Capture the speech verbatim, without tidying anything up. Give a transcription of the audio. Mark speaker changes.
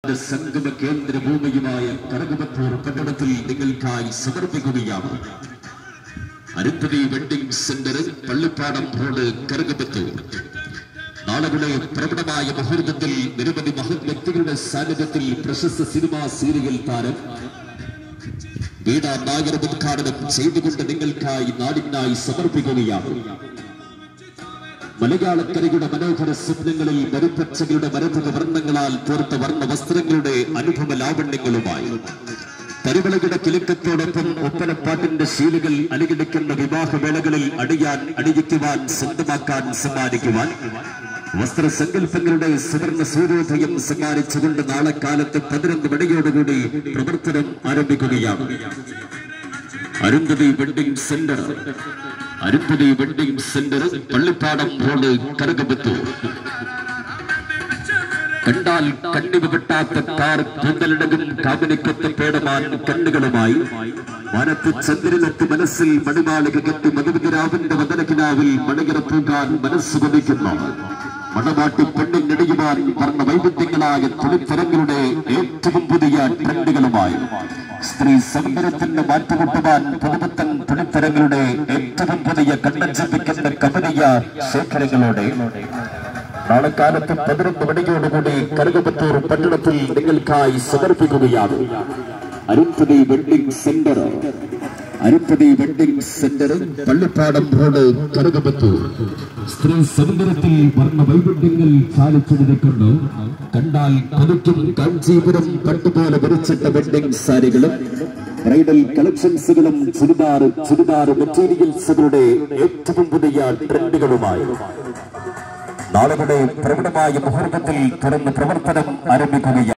Speaker 1: സംഗമ കേന്ദ്ര ഭൂമിയുമായ കനകപത്തൂർ പട്ടണത്തിൽ നിങ്ങൾക്കായി സമർപ്പിക്കുകയാണ്. Arundhati wedding centre, Pallippadam road, Kanakapathur. നാളുകളെ പ്രകടമായ മുഹൂർത്തത്തിൽ നിരവധി മഹത് വ്യക്തികളുടെ സാന്നിധ്യത്തിൽ പ്രശസ്ത സിനിമാ സീരിയൽ താരം വീണ നായർ ഉദ്ഘാടനം ചെയ്തുകൊണ്ട് നിങ്ങൾക്കായി നാടിനായി സമർപ്പിക്കുകയാണ്. മലയാളക്കരയുടെ മനോഹര സ്വപ്നങ്ങളിൽ മരുപ്പച്ചകളുടെ മരതക വർണ്ണങ്ങളാൽ തീർത്ത വർണ്ണ വസ്ത്രങ്ങളുടെ അനുഭവ ലാവണ്യങ്ങളുമായി തരിവളയുടെ കിലുക്കത്തോടൊപ്പം ഒപ്പനപ്പാട്ടിന്റെ ശീലുകൾ അനുകരിക്കുന്ന വിവാഹവേളകളിൽ അണിയാൻ, അണിയിക്കുവാൻ, സ്വന്തമാക്കാൻ, സമ്മാനിക്കുവാൻ വസ്ത്രസങ്കല്പങ്ങളുടെ സുവർണ സൂര്യോദയം സമ്മാനിച്ചുകൊണ്ട് നാളെ കാലത്ത് പതിനൊന്ന് മണിയോടുകൂടി പ്രവർത്തനം ആരംഭിക്കുകയാണ്. Arundhati wedding centre, Arundhati wedding centre, Pallippadam road, Kanakapathur. കണ്ടാൽ കണ്ണിവ വെട്ടാത്ത കാർ കൂന്തലടകും കാമനിക്കൊത്ത പേടമാൻ കണ്ണുകളുമായി മനത്ത് ചന്ദ്രനെത്തി മനസ്സിൽ മണിമാളിക കെട്ടി മധുവിരാവിന്റെ വദനകിനാവിൽ മണികിറപ്പൂകാൻ മനസ്സ് കൊതിക്കുന്ന മണവാട്ടി പെണ്ണിനടിയുവാൻ വർണ്ണ വൈവിധ്യങ്ങളായ തുണിത്തരങ്ങളുടെ ഏറ്റവും പുതിയ ട്രെൻഡുകളുമായി സ്ത്രീ സൗന്ദര്യത്തിന് മാറ്റുകൂട്ടുവാൻ പുതുപുത്തൻ തുണിത്തരങ്ങളുടെ ഏറ്റവും പുതിയ കണ്ണഞ്ചിപ്പിക്കുന്ന കമനീയ ശേഖരങ്ങളോടെ നാളെ കാലത്ത് പതിനൊന്ന് മണിയോടുകൂടി കനകപത്തൂർ പട്ടണത്തിൽ നിങ്ങൾക്കായി സമർപ്പിക്കുകയാണ്. Arundhati wedding centre, Arundhati wedding centre, Pallippadam road, Kanakapathur. സ്ത്രീ സൗന്ദര്യത്തിൽ വർണ്ണ വൈവിധ്യങ്ങൾ ചാലിച്ചെടുക്കുന്നു. കണ്ടാൽ കൊതിക്കും കാഞ്ചീപുരം പട്ടുപോലെ വിരിച്ചിട്ട വെഡിംഗ് സാരികളും ബ്രൈഡൽ കളക്ഷൻസുകളും ചുരിദാർ ചുരിദാർ മെറ്റീരിയൽസുകളുടെ ഏറ്റവും പുതിയ ട്രെൻഡുകളുമായി നാളുകളുടെ പ്രകടമായ മുഹൂർത്തത്തിൽ തുറന്ന് പ്രവർത്തനം ആരംഭിക്കുകയാണ്.